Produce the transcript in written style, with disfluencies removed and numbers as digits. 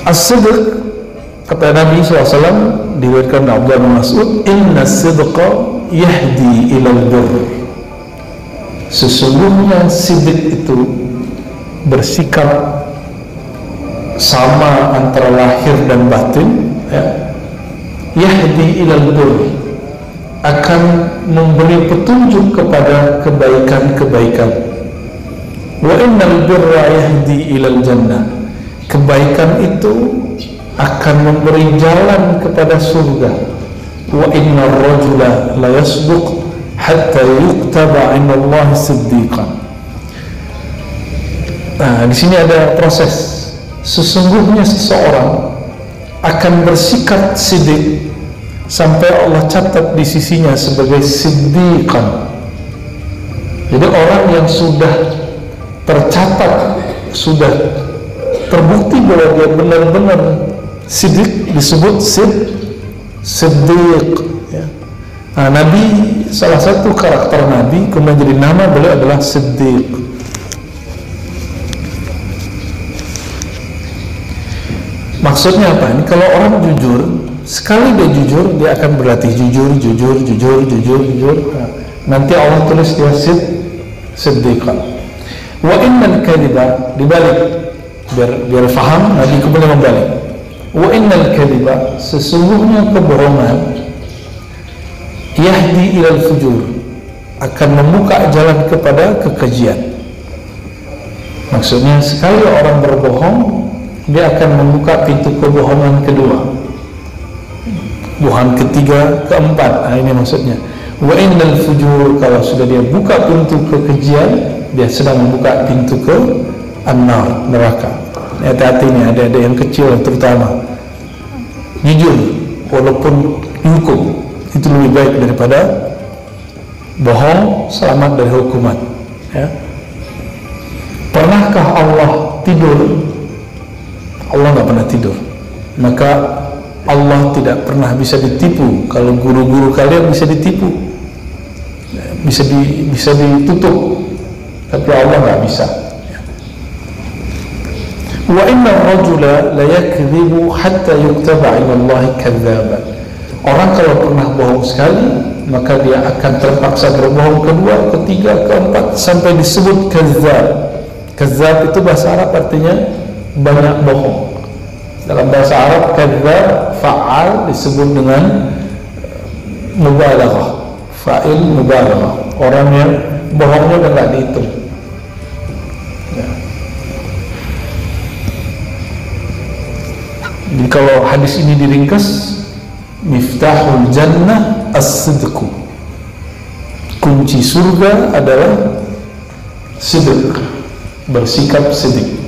As-sidq, kata Nabi SAW, diriwayatkan Abdullah bin Mas'ud, inna sidqa yahdi ilal birr. Sesungguhnya sidq itu bersikap sama antara lahir dan batin, ya. Yahdi ilal birr, akan memberi petunjuk kepada kebaikan-kebaikan. Wa innal birra yahdi ilal jannah, kebaikan itu akan memberi jalan kepada surga. Wa innar rajula la yasduq hatta yuktaba 'inda Allah siddiqan. Nah, di sini ada proses. Sesungguhnya seseorang akan bersikap siddiq sampai Allah catat di sisinya sebagai siddiqan. Jadi orang yang sudah tercatat, sudah terbukti bahwa dia benar-benar siddiq, disebut siddiq, ya. Nah, Nabi, salah satu karakter Nabi kemudian jadi nama beliau adalah siddiq. Maksudnya apa? Ini kalau orang jujur, sekali dia jujur, dia akan berlatih jujur. Nah, nanti Allah tulis dia siddiqan. Wa innal kadhiba, dibalik, biar faham, Nabi kemudian membalik. Wa innal kadhiba, sesungguhnya kebohongan, yahdi ilal fujur, akan membuka jalan kepada kekejian. Maksudnya sekali orang berbohong, dia akan membuka pintu kebohongan kedua, bohongan ketiga, keempat. Nah, ini maksudnya. Wa innal fujur, kalau sudah dia buka pintu kekejian, dia sedang membuka pintu ke an-nar, neraka. Hati-hati nih, ada yang kecil terutama. Jujur walaupun dihukum itu lebih baik daripada bohong selamat dari hukuman, ya. Pernahkah Allah tidur? Allah nggak pernah tidur. Maka Allah tidak pernah bisa ditipu. Kalau guru-guru kalian bisa ditipu, bisa ditutup, tapi Allah nggak bisa. Wa inna ar-rajula la yakdhibu hatta yuktaba 'inda Allahi kadzdzaban. Orang kalau pernah bohong sekali, maka dia akan terpaksa berbohong kedua, ketiga, keempat, sampai disebut kadzdzab. Kadzdzab itu bahasa Arab artinya banyak bohong. Dalam bahasa Arab kadzdzab fa'al disebut dengan mubalaghah, fa'il mubalaghah, orang yang bohongnya udah nggak dihitung, ya. Jadi kalau hadis ini diringkas, miftahul jannah as-sidqu, kunci surga adalah sidq, bersikap sidq.